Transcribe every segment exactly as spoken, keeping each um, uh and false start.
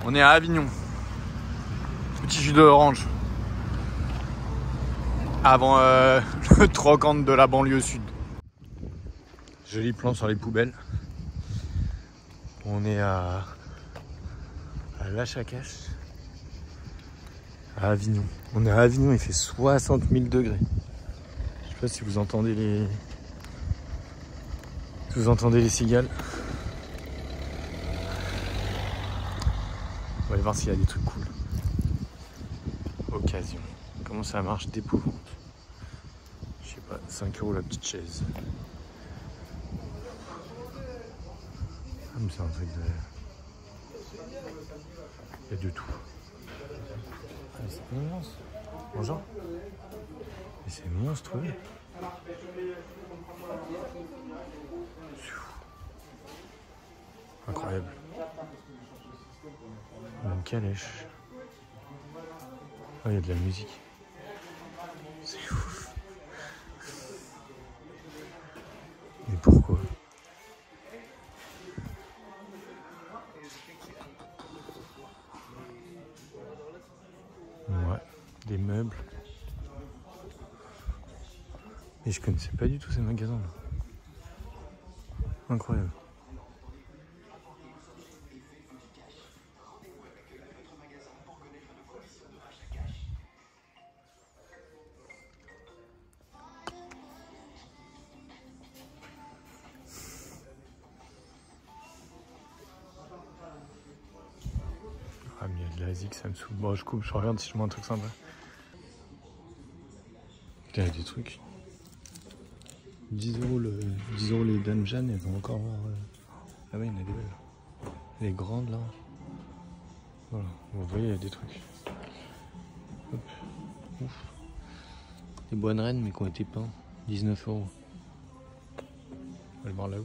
On est à Avignon. Petit jus d'orange. Avant euh, le trocante de la banlieue sud. Joli plan sur les poubelles. On est à, à Lachacache, à Avignon. On est à Avignon, il fait soixante mille degrés. Je sais pas si vous entendez les, si vous entendez les cigales. On va aller voir s'il y a des trucs cool. Occasion. Comment ça marche d'épouvante. Je sais pas, cinq euros la petite chaise. Ah mais c'est un truc de... Il y a de tout. Ah, c'est immense. Bonjour. Mais c'est monstrueux. Incroyable. Une calèche. Oh, il y a de la musique. C'est ouf. Mais pourquoi? Ouais, des meubles. Et je connaissais pas du tout ces magasins là. Incroyable. Ah mais il y a de la zik, ça me saoule. Bon je coupe, je regarde si je vois un truc sympa. Il y a des trucs. dix euros, le, dix euros les Dame Jeanne, elles vont encore voir. Euh... Ah ouais, il y en a des belles. Les grandes là. Voilà, vous voyez, il y a des trucs. Hop. Ouf. Des bois de Rennes mais qui ont été peints. dix-neuf euros. On va le voir là-haut.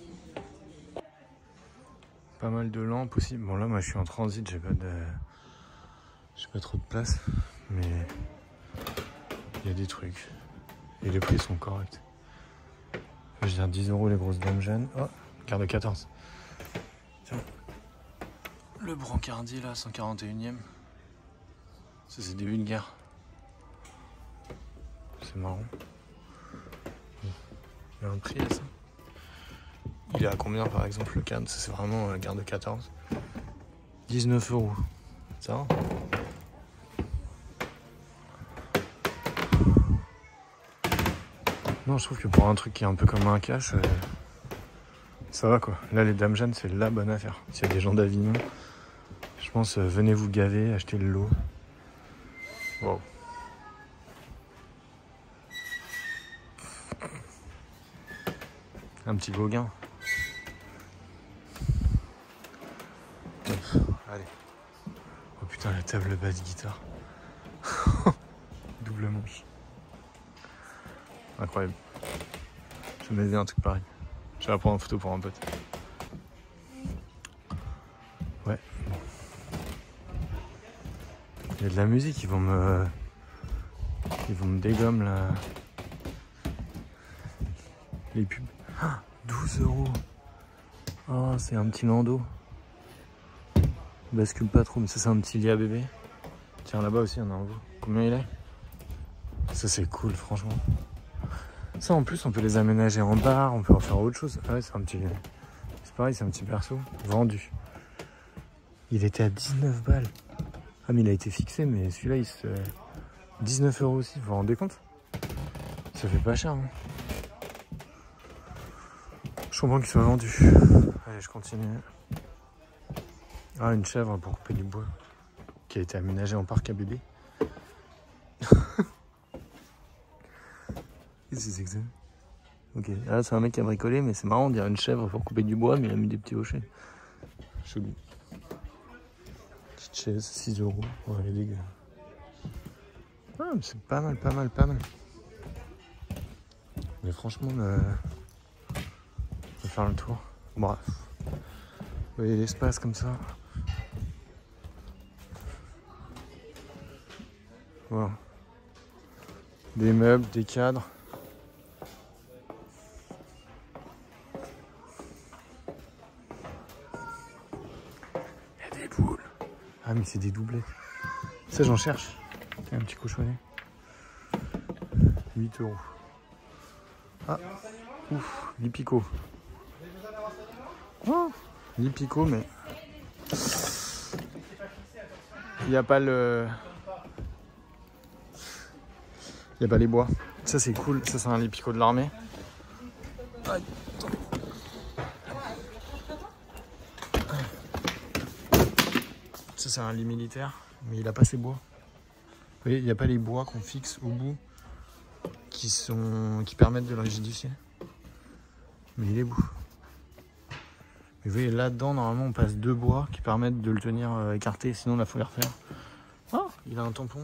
Pas mal de lampes aussi. Bon là moi je suis en transit, j'ai pas de. J'ai pas trop de place. Mais il y a des trucs. Et les prix sont corrects. Je veux dire dix euros les grosses Dame Jeanne. Oh, carte de quatorze. Tiens. Le brancardier là, cent quarante et unième. Ça c'est début de guerre. C'est marrant. Il y a un prix à ça. Il est à combien par exemple le cadre? Ça c'est vraiment la garde de quatorze. dix-neuf euros. Ça va? Non, je trouve que pour un truc qui est un peu comme un cash, euh, ça va quoi. Là les Dame Jeanne c'est la bonne affaire. S'il y a des gens d'Avignon, je pense euh, venez vous gaver, achetez le lot. Wow. Un petit Gauguin. Allez. Oh putain, la table basse guitare. Double manche. Incroyable. Je me bien un truc pareil. Je vais prendre en photo pour un pote. Ouais. Il y a de la musique, ils vont me... Ils vont me dégommer là. Les pubs. Ah, douze euros. Oh, c'est un petit landau. Il bascule pas trop, mais ça c'est un petit lit à bébé. Tiens, là-bas aussi, il y en a un beau. Combien il est? Ça c'est cool, franchement. Ça en plus, on peut les aménager en bar, on peut en faire autre chose. Ah ouais, c'est un petit... C'est pareil, c'est un petit perso. Vendu. Il était à dix-neuf balles. Ah mais il a été fixé, mais celui-là, il se... dix-neuf euros aussi, vous vous rendez compte? Ça fait pas cher, hein. Je comprends qu'il soit vendu. Allez, je continue. Ah, une chèvre pour couper du bois. Qui a été aménagée en parc à bébé. Qu'est-ce que c'est que ça? Ok, là c'est un mec qui a bricolé, mais c'est marrant, on dirait une chèvre pour couper du bois, mais il a mis des petits hochets. Chelou. Petite chaise, six euros. Ouais, elle est dégueu. Ah, mais c'est pas mal, pas mal, pas mal. Mais franchement, le... on va faire le tour. Bref. Vous voyez l'espace comme ça. Voilà. Des meubles, des cadres. Il y a des boules. Ah mais c'est des doublets. Ça j'en cherche. Un petit cochonnet. huit euros. Ah, ouf, Lipico. Oh, Lipico, mais il n'y a pas le... Il n'y a pas les bois. Ça c'est cool, ça c'est un Lipico de l'armée. Ça c'est un lit militaire, mais il n'a pas ses bois. Vous voyez, il n'y a pas les bois qu'on fixe au bout qui, sont... qui permettent de le rigidifier. Mais il est beau. Mais vous voyez, là-dedans, normalement, on passe deux bois qui permettent de le tenir euh, écarté, sinon il faut les refaire. Oh, il a un tampon.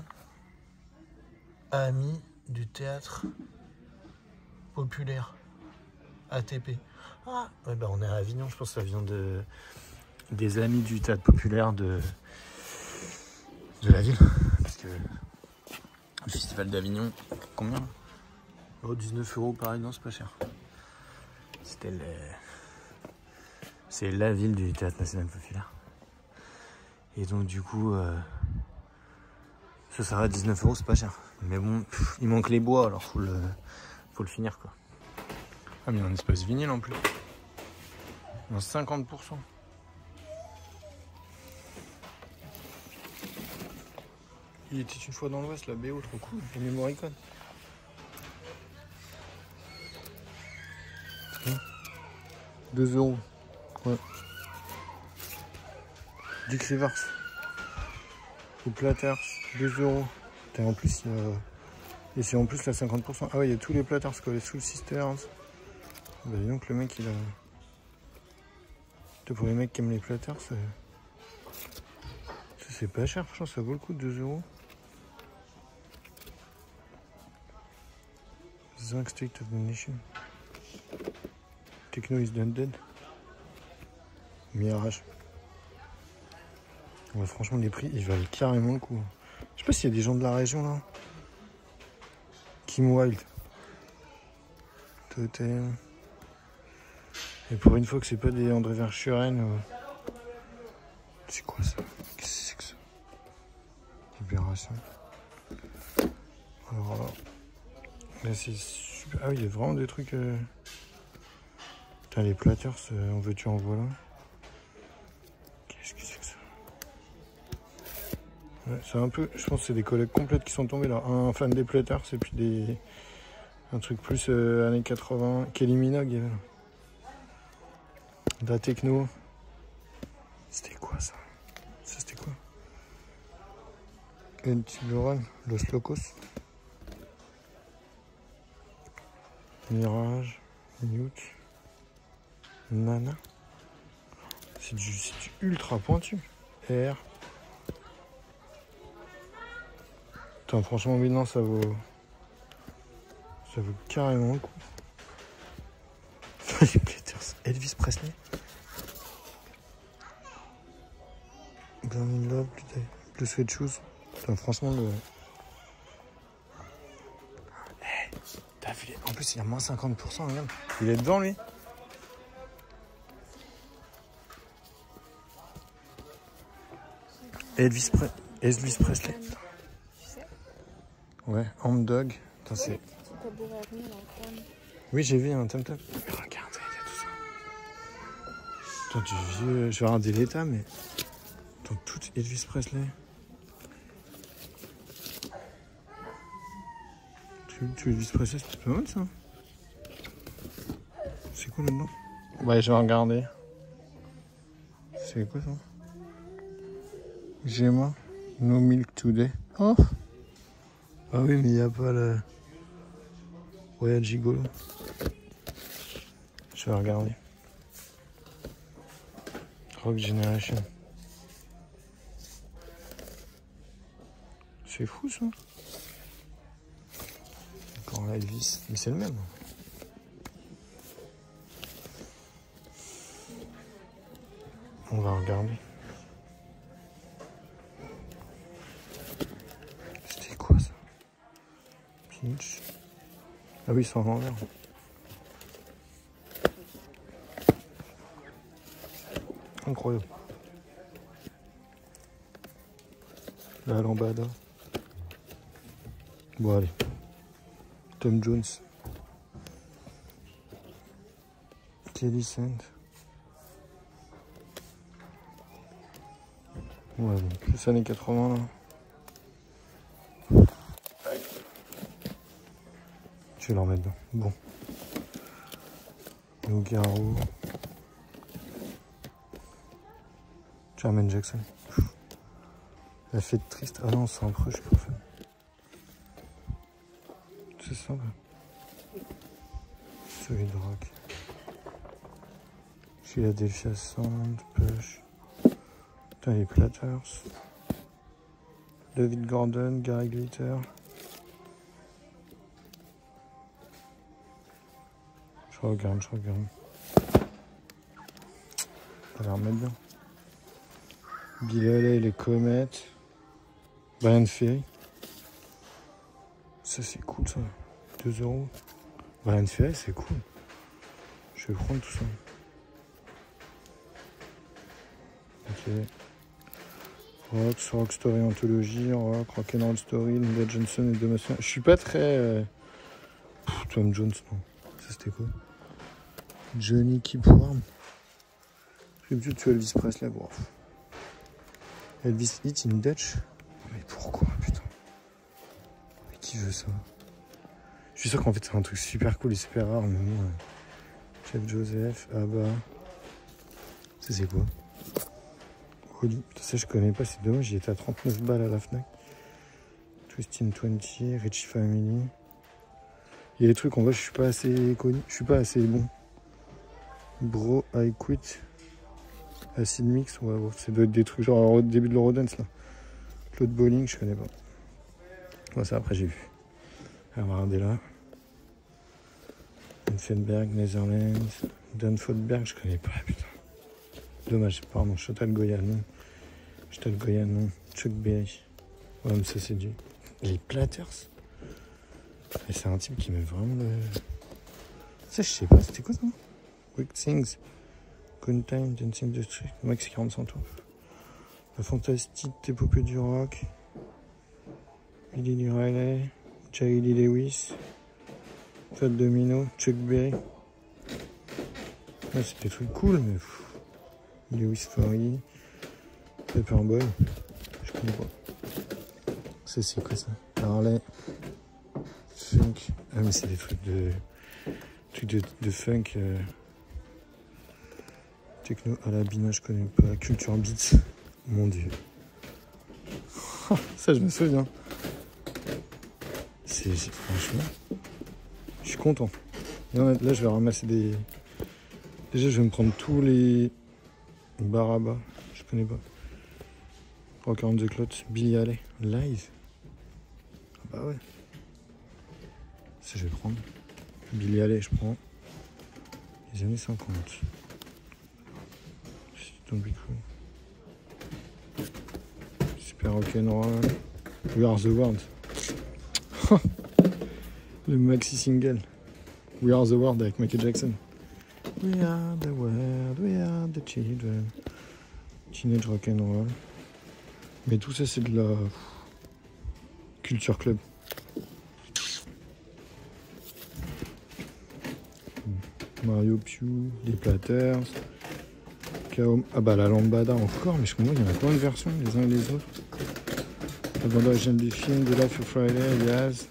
Ami du théâtre populaire. A T P. Ah, ouais, bah on est à Avignon, je pense que ça vient de... des amis du théâtre populaire de, de la ville. Parce que le festival d'Avignon, combien? Oh, dix-neuf euros, pareil, non, c'est pas cher. C'était le... C'est la ville du théâtre national populaire. Et donc du coup, euh, ça s'arrête à dix-neuf euros, c'est pas cher. Mais bon, pff, il manque les bois, alors faut le, faut le finir quoi. Ah mais il y a un espace vinyle en plus. Dans cinquante pour cent. Il était une fois dans l'Ouest, la B O, trop cool. Et Morricone. deux euros. Ouais. Dick Rivers. Ou Platters, deux euros. Et en plus, il y a... Et c'est en plus la cinquante pour cent. Ah ouais, il y a tous les Platters, quoi. Les Soul Sisters. Bah dis donc, le mec, il a... Pour les mecs qui aiment les Platters, c'est... C'est pas cher, franchement, ça vaut le coup, deux euros. Zinc State of the Nation. Techno is done dead. Mirage. Ouais, franchement, les prix, ils valent carrément le coup. Je sais pas s'il y a des gens de la région là. Kim Wilde. Totem. Et pour une fois que c'est pas des André Verschuren. Euh... C'est quoi ça? Qu'est-ce que c'est que ça? Libération. Alors là. Là c'est super. Ah oui, il y a vraiment des trucs. Euh... Putain, les Platters, euh, en veux-tu en voilà. Qu'est-ce que c'est que ça? Ouais, c'est un peu. Je pense que c'est des collègues complètes qui sont tombés là. Un fan des Platters et puis des. Un truc plus euh, années quatre-vingts. Kelly Minogue, il y avait là. De la techno. C'était quoi ça? Ça c'était quoi? El Tiburon, Los Locos. Mirage, Newt, Nana. C'est du, du ultra pointu. R. Putain, franchement, oui, non, ça vaut. Ça vaut carrément le coup. Les Platters. Elvis Presley. Burn in Love, Blue Sweat Shoes. Putain, franchement, le. Hey, t'as vu les... En plus, il y a moins cinquante pour cent, regarde. Il est dedans, lui. Elvis, Pre... Elvis Presley. Ouais, Hound Dog. Attends, c'est... Oui, j'ai vu un tam-tam. Mais regarde, il y a tout ça. Attends, du vieux... Je vais regarder l'état, mais... Attends, tout Elvis Presley. Tu, tu Elvis Presley, c'est pas mal, ça. C'est quoi, là-dedans? Ouais, je vais regarder. C'est quoi, ça? Gemma. No Milk Today. Oh! Ah oui, mais il n'y a pas le... Royal Gigolo. Je vais regarder. Rock Generation. C'est fou ça. Encore la Elvis. Mais c'est le même. On va regarder. C'était quoi ça? Pinch. Ah oui, ils sont en l'envers. Incroyable. La lambada. Bon, allez. Tom Jones. Kelly Sand. Ouais, bon, plus années quatre-vingts là. Je vais l'en mettre dedans. Bon. Nogaro. Jermaine Jackson. La fête triste. Ah non, c'est un peu, je suis pas fan. C'est ça, là. Celui de rock. Philadelphia Sound, Push. Putain, les Platters. David Gordon, Gary Glitter. Je regarde, je regarde. Ça a l'air mettre bien. Bill Haley, les comètes. Brian Ferry. Ça c'est cool ça. deux euros. Brian Ferry c'est cool. Je vais prendre tout ça. Ok. Rock, Rock Story Anthology, Rock, Rock'n'Roll Story, Linda Johnson et Domation. Je suis pas très... Euh... Pff, Tom Jones, non. Ça c'était quoi? Johnny Kipworm. Tribute to Elvis Presley. Bon. Elvis Hit in Dutch. Mais pourquoi, putain? Mais qui veut ça? Je suis sûr qu'en fait c'est un truc super cool et super rare, mais bon. Euh... Chef Joseph, Abba. Ça c'est quoi? Oli. Putain, ça je connais pas, c'est dommage, il était à trente-neuf balles à la Fnac. Twistin vingt, Richie Family. Il y a des trucs, en vrai, je suis pas assez connu, je suis pas assez bon. Bro, I Quit. Acid Mix, ouais, ouais, ça doit être des trucs genre au début de l'Eurodance là. Claude Bowling, je connais pas. Ouais, ça après j'ai vu. Alors, regardez là. Enfenberg, Netherlands. Dan Fodberg, je connais pas, putain. Dommage, pardon, Chotal Goyan. Chotal Goyan, Chuck Berry. Ouais, mais ça c'est du. Les Platters. Et c'est un type qui met vraiment le. Ça, je sais pas, c'était quoi ça? Quick Things. Good Time, Dancing the Street. Max quarante centimes. La fantastique épopée du rock. Billy Riley. Jerry Lee Lewis. Fat Domino. Chuck Berry. Ouais, c'est des trucs cool, mais. Pff. Lewis Forey. Paperboy. Je connais pas. Ça, c'est quoi ça? Harley. Funk. Ah, mais c'est des trucs de. Trucs de, de funk. Euh... Techno à la Bina, je connais pas. Culture Beats. Mon dieu. Ça, je me souviens. C'est franchement. Je suis content. Là, là, je vais ramasser des. Déjà, je vais me prendre tous les. Baraba, je connais pas. Rock Around the Clock, Billy Haley, live. Ah bah ouais. Ça, je vais prendre. Billy Haley, je prends. Les années cinquante. Don't be cool. Super rock'n'roll. We Are the World. Le maxi single. We Are the World avec Michael Jackson. We are the world, we are the children. Teenage rock'n'roll. Mais tout ça, c'est de la culture club. Mario Piu, les Platters. Kaom. Ah bah la lambada encore, mais je comprends, il y en a plein de versions les uns et les autres. La bande originale du film, The Life of Friday, Yaz.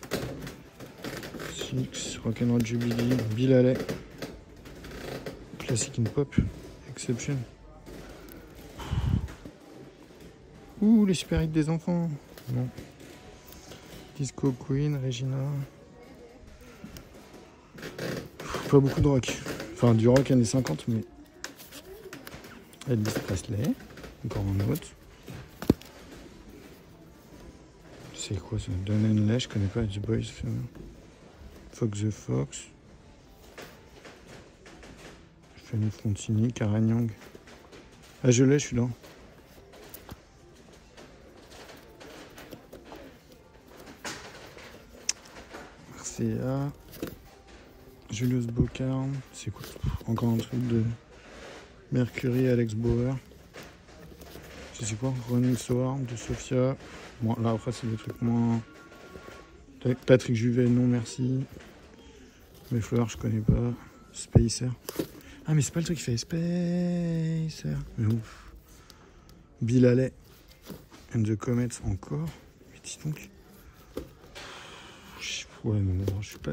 Six, Rock'n'Roll Jubilee, Bill Haley. Classic in Pop, Exception. Ouh, les super hits des enfants. Non. Disco Queen, Regina. Pas beaucoup de rock. Enfin, du rock années cinquante, mais... Elvis Presley. Encore un autre. C'est quoi ça? Don Henley, je connais pas. The Boys. Fox the Fox. Fanny Frontini, Karen Young. Ah, je l'ai, je suis là. Marcia. Julius Bocarn. C'est quoi? Encore un truc de Mercury, Alex Bauer. c'est quoi? Running Sword de Sofia. Bon, là, après, c'est des trucs moins... Patrick Juvet, non merci. Mes fleurs, je connais pas. Spacer. Ah, mais c'est pas le truc qui fait Spacer. Mais ouf. Bill Haley. And the Comets encore. Mais dis donc. Ouais, non, je suis pas...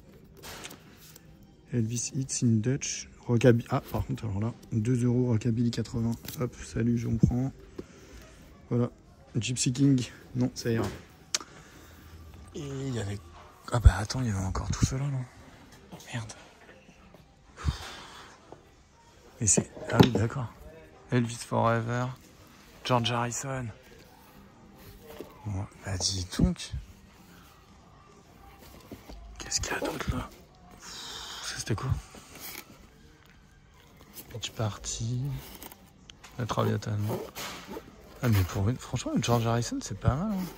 Elvis Hits in Dutch. Rockabilly. Ah, par contre, alors là, deux euros, Rockabilly quatre-vingts. Hop, salut, j'en prends. Voilà. Gypsy King. Non, ça ira. Et il y avait... Ah bah attends, il y avait encore tout cela, non? Oh, merde. Et c'est... Ah oui, d'accord. Elvis Forever. George Harrison. Bon, bah dis donc. Qu'est-ce qu'il y a d'autre là? Ça c'était quoi? Beach Party. La Traviata, non. Ah mais pour une... franchement, George Harrison c'est pas mal. Hein.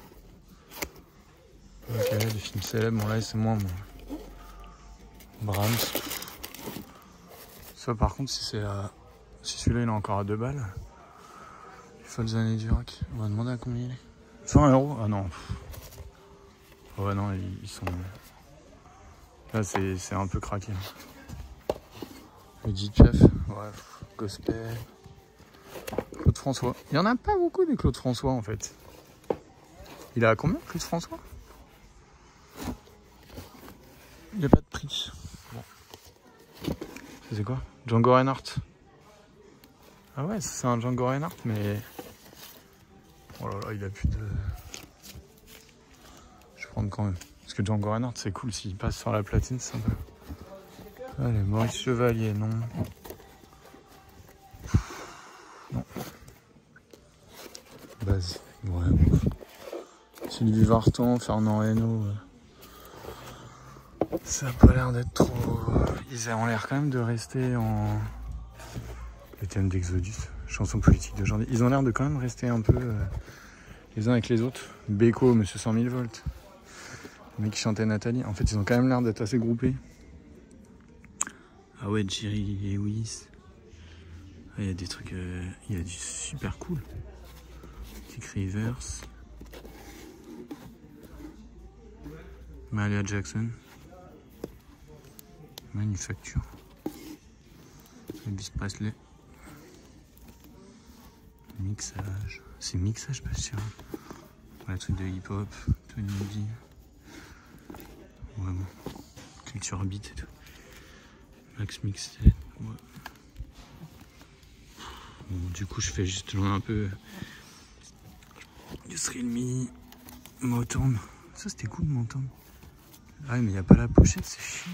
Ok, les films célèbres, bon là c'est moins bon. Brahms. Ça par contre, si c'est à... si celui-là il est encore à deux balles. Les folles années du rock. On va demander à combien il est. cent euros? Ah non. Ouais non, ils, ils sont... Là c'est un peu craqué. Edith Piaf, ouais, gospel. Claude François. Il y en a pas beaucoup des Claude François en fait. Il est à combien Claude François? Il n'y a pas de prix. Bon. C'est quoi? Django Reinhardt. Ah ouais, c'est un Django Reinhardt, mais... Oh là là, il a plus de... Je vais prendre quand même. Parce que Django Reinhardt, c'est cool s'il passe sur la platine, c'est sympa. Allez, Maurice Chevalier, non. Non. Base. Ouais, bon. Sylvie Vartan, Fernand Reynaud. Ça a pas l'air d'être trop... Ils ont l'air quand même de rester en... Le thème d'Exodus, chanson politique d'aujourd'hui. Ils ont l'air de quand même rester un peu euh, les uns avec les autres. Beko, Monsieur cent mille volts. Le mec qui chantait Nathalie. En fait, ils ont quand même l'air d'être assez groupés. Ah ouais, Jerry Lewis. Ah, il y a des trucs... Euh, il y a du super cool. Dick Rivers. Mahalia Jackson. Manufacture. Elvis Presley. Mixage. C'est mixage, pas sûr. Ouais, truc de hip-hop. Tony D. Ouais, bon. Culture beat et tout. Max Mixtape. Ouais. Bon, du coup, je fais juste un peu du Thrill Me, Motown. Ça, c'était cool, Motown. Ah, mais il n'y a pas la pochette, c'est chiant.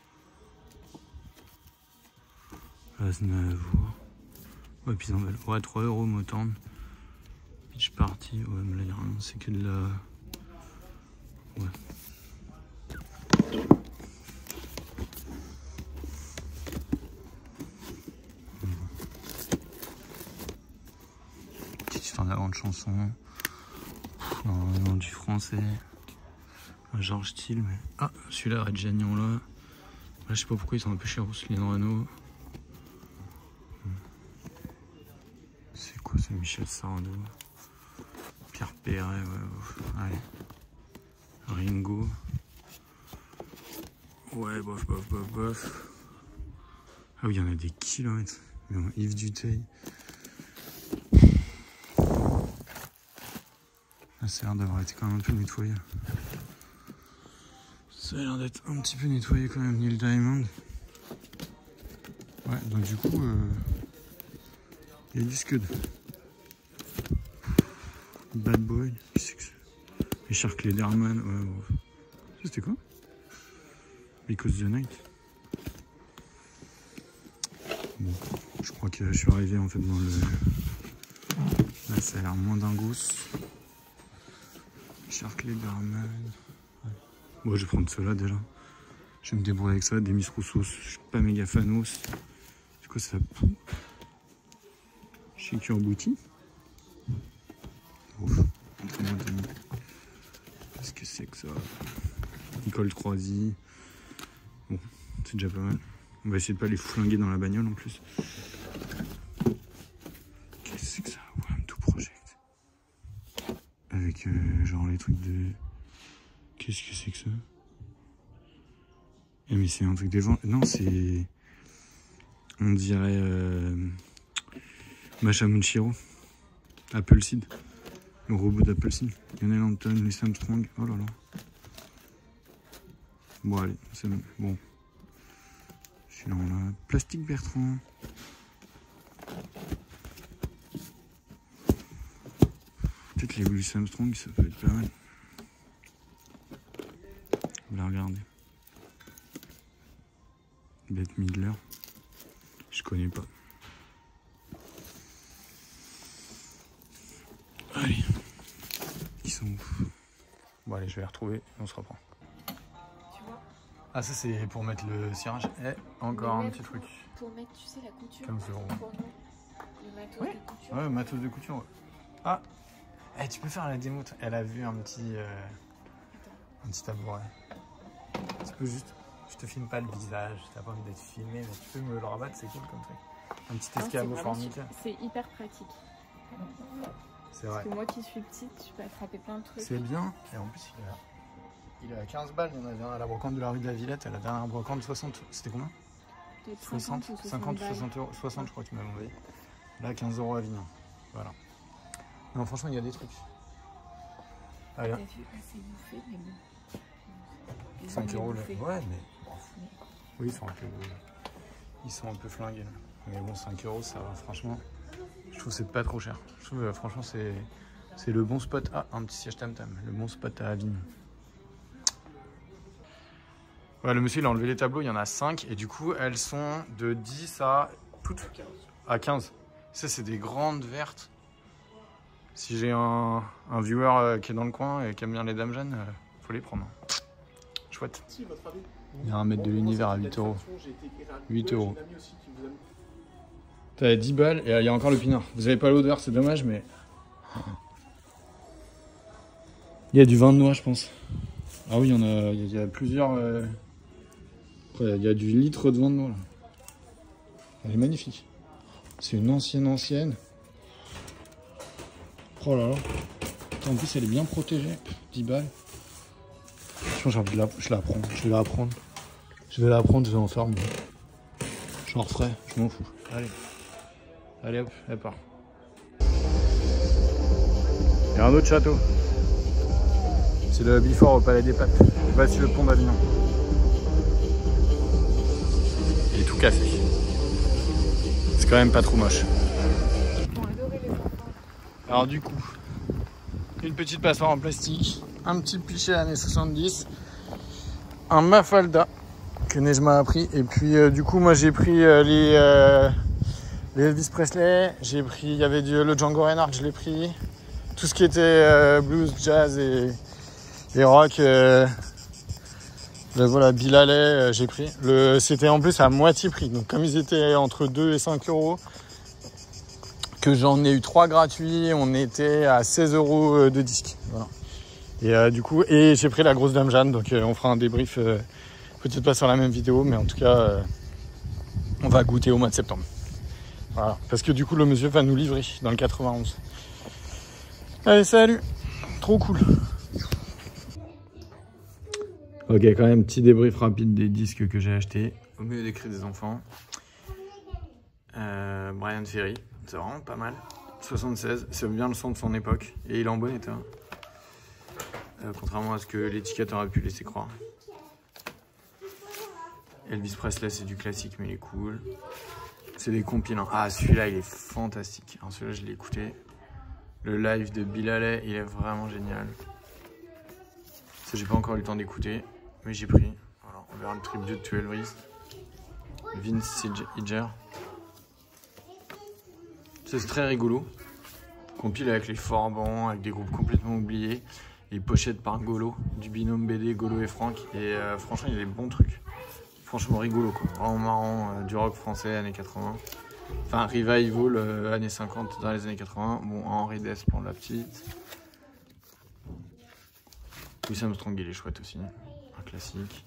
Aznavour. Ouais, puis ils en veulent. Ouais, trois euros, Motown. Beach Party. Ouais, mais là, il n'y a rien. C'est que de la. Ouais. En avant de chansons, non, non, du français, un Georges Thiel, mais ah, celui-là, Red Jagnon là, là je sais pas pourquoi ils sont un peu chez Roselyne Renaud. C'est quoi, c'est Michel Sardou, Pierre Perret, ouais, ouais. Allez, Ringo, ouais, bof, bof, bof, bof. Ah oui, il y en a des kilomètres. Yves Duteil. Ça a l'air d'avoir été quand même un peu nettoyé. Ça a l'air d'être un petit peu nettoyé quand même, Neil Diamond. Ouais, donc du coup, euh, il y a du Scud. Bad Boy, Richard Klederman, ouais, ouais. Ça c'était quoi? Because the Night. Bon, je crois que je suis arrivé en fait dans le... Là ça a l'air moins dingos. Richard Klederman. Ouais. Bon, je vais prendre cela déjà. Je vais me débrouiller avec ça. Demis Roussos, je suis pas méga fanos. C'est quoi ça? Chez Curbuti. Ouf. Qu'est-ce que c'est que ça? Nicole Troisi. Bon, c'est déjà pas mal. On va essayer de pas les flinguer dans la bagnole en plus. Qu'est-ce que c'est que ça? Ouais, un tout projet. avec euh, genre les trucs de... Qu'est-ce que c'est que ça? Eh mais c'est un truc des gens... Non, c'est... On dirait... Euh... Machamunchiro. Appleseed. Le robot d'Appleseed. Lionel Hampton, Louis Armstrong. Oh là là. Bon allez, c'est bon. Bon. Celui-là on a... Plastique Bertrand. Peut-être les Louis Armstrong, ça peut être pas mal. On va regarder. Bette Midler. Je connais pas. Allez. Ils sont ouf. Bon allez, je vais les retrouver et on se reprend. Tu vois? Ah ça c'est pour mettre le cirage. Eh, encore un petit truc. Pour mettre, tu sais, la couture. quinze euros. Pour nous. Le matos Ouais. de couture. Ouais, matos de couture. Ouais. Ah. Eh, tu peux faire la démo. Elle a vu un petit... Euh, un petit tabouret. Tu peux juste... Je te filme pas le visage, t'as pas envie d'être filmé, mais tu peux me le rabattre, c'est cool comme truc. Un petit escabeau formica. C'est hyper pratique. C'est vrai. Parce que moi qui suis petite, tu peux attraper plein de trucs. C'est bien. Et en plus, il a, il a quinze balles. Il y en avait un à la brocante de la rue de la Villette. À la dernière brocante, soixante. C'était combien? soixante, cinquante, soixante euros. soixante, je crois que tu m'as demandé. Là, quinze euros à Avignon. Voilà. Non, franchement, il y a des trucs. Allez. T'as vu, ah, c'est bouffé, mais bon. Ils cinq euros le. bouffé. Ouais, mais. Oui, ils sont un peu. Ils sont un peu flingués. Là. Mais bon, cinq euros, ça va, franchement. Je trouve que c'est pas trop cher. Je trouve, euh, franchement, c'est. C'est le bon spot. Ah, un petit siège tam-tam. Le bon spot à Avignon. Ouais, le monsieur, il a enlevé les tableaux. Il y en a cinq. Et du coup, elles sont de dix à. Toutes à quinze. Ça, c'est des grandes vertes. Si j'ai un, un viewer euh, qui est dans le coin et qui aime bien les dames jeunes, euh, faut les prendre. Chouette. Il y a un mètre de l'univers à huit euros. huit euros. T'as dix balles et il y a encore le pinard. Vous avez pas l'odeur, c'est dommage, mais. Il y a du vin de noix, je pense. Ah oui, il y en a, il y a plusieurs. Euh... Il y a du litre de vin de noix là. Elle est magnifique. C'est une ancienne ancienne. Oh là là. En plus, elle est bien protégée. dix balles. J'ai envie de la... Je la prends. Je vais la prendre. Je vais la prendre, je vais en faire. Mais... J'en referai. Je m'en fous. Allez. Allez hop, elle part. Il y a un autre château. C'est le Bifort au Palais des Papes. Voici le pont d'Avignon. Il est tout cassé. C'est quand même pas trop moche. Alors du coup, une petite passoire en plastique, un petit pichet années soixante-dix, un Mafalda que Neige m'a appris, et puis euh, du coup moi j'ai pris euh, les, euh, les Elvis Presley, j'ai pris, il y avait du, le Django Reinhardt, je l'ai pris, tout ce qui était euh, blues, jazz et, et rock, euh, le, voilà, Bill Haley, euh, j'ai pris. Le, c'était en plus à moitié prix, donc comme ils étaient entre deux et cinq euros, que j'en ai eu trois gratuits, on était à seize euros de disque. Voilà. Et euh, du coup, et j'ai pris la grosse Dame Jeanne, donc euh, on fera un débrief, euh, peut-être pas sur la même vidéo, mais en tout cas, euh, on va goûter au mois de septembre. Voilà, parce que du coup, le monsieur va nous livrer dans le quatre-vingt-onze. Allez, salut, trop cool. Ok, quand même, petit débrief rapide des disques que j'ai achetés. Au milieu des cris des enfants. Euh, Brian Ferry. C'est vraiment pas mal. soixante-seize, c'est bien le son de son époque. Et il est en bon état. Euh, contrairement à ce que l'étiquette aurait pu laisser croire. Elvis Presley, c'est du classique, mais il est cool. C'est des compilants. Ah, celui-là, il est fantastique. Alors, celui-là, je l'ai écouté. Le live de Bill Haley, il est vraiment génial. Ça, j'ai pas encore eu le temps d'écouter, mais j'ai pris. Voilà, on verra le tribute de Elvis. Vince Hidger. C'est très rigolo. Compile avec les Forbans, avec des groupes complètement oubliés. Les pochettes par Golo, du binôme B D Golo et Franck. Et euh, franchement, il y a des bons trucs. Franchement rigolo, quoi. Vraiment marrant, euh, du rock français, années quatre-vingts. Enfin, revival, euh, années cinquante dans les années quatre-vingts. Bon, Henri Dess pour la petite. Louis Armstrong, il est chouette aussi. Un classique.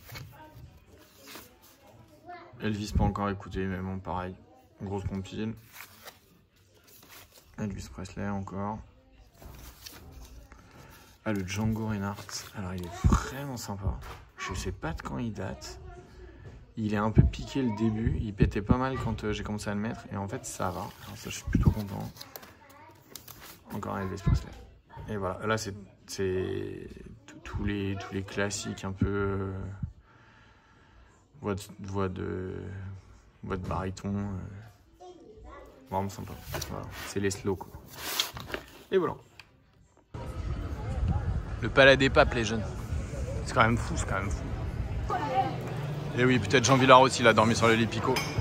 Elvis, pas encore écouté, mais bon, pareil. Grosse compile. Elvis Presley encore. Ah, le Django Reinhardt, alors il est vraiment sympa. Je sais pas de quand il date. Il est un peu piqué le début, il pétait pas mal quand euh, j'ai commencé à le mettre. Et en fait ça va, alors ça je suis plutôt content. Encore un Elvis Presley. Et voilà, là c'est tous les, tous les classiques un peu... Euh, voix, de, voix, de, voix de baryton. Euh, vraiment sympa. Voilà, c'est les slow quoi. Et voilà. Le palais des papes les jeunes. C'est quand même fou, c'est quand même fou. Et oui, peut-être Jean Villard aussi, il a dormi sur le lit Pico.